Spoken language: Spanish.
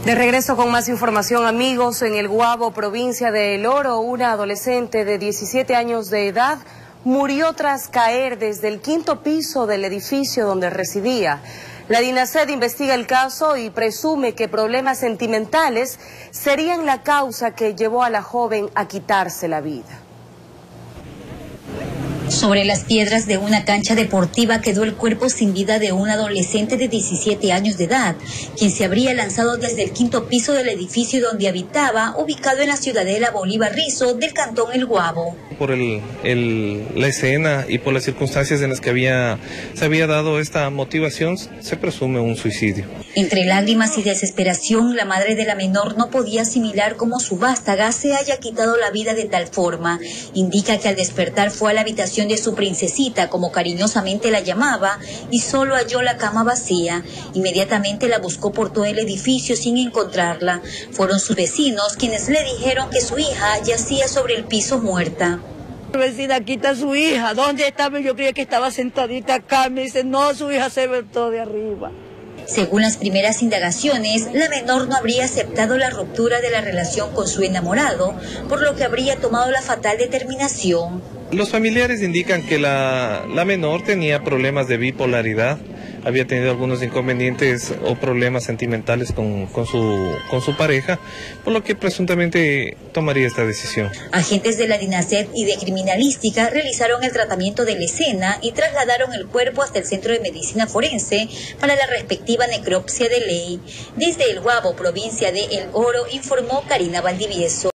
De regreso con más información, amigos. En el Guabo, provincia de El Oro, una adolescente de 17 años de edad murió tras caer desde el 5º piso del edificio donde residía. La DINASED investiga el caso y presume que problemas sentimentales serían la causa que llevó a la joven a quitarse la vida. Sobre las piedras de una cancha deportiva quedó el cuerpo sin vida de un adolescente de 17 años de edad, quien se habría lanzado desde el 5º piso del edificio donde habitaba, ubicado en la ciudadela Bolívar Rizo del cantón El Guabo. Por la escena y por las circunstancias en las que se había dado esta motivación, se presume un suicidio. Entre lágrimas y desesperación, la madre de la menor no podía asimilar cómo su vástaga se haya quitado la vida de tal forma. Indica que al despertar fue a la habitación de su princesita, como cariñosamente la llamaba, y solo halló la cama vacía. Inmediatamente la buscó por todo el edificio sin encontrarla. Fueron sus vecinos quienes le dijeron que su hija yacía sobre el piso muerta. Vecina, aquí está su hija. ¿Dónde estaba? Yo creía que estaba sentadita acá. Me dice, no, su hija se vertó de arriba. Según las primeras indagaciones, la menor no habría aceptado la ruptura de la relación con su enamorado, por lo que habría tomado la fatal determinación. Los familiares indican que la menor tenía problemas de bipolaridad, había tenido algunos inconvenientes o problemas sentimentales con su pareja, por lo que presuntamente tomaría esta decisión. Agentes de la DINASED y de Criminalística realizaron el tratamiento de la escena y trasladaron el cuerpo hasta el Centro de Medicina Forense para la respectiva necropsia de ley. Desde El Guabo, provincia de El Oro, informó Karina Valdivieso.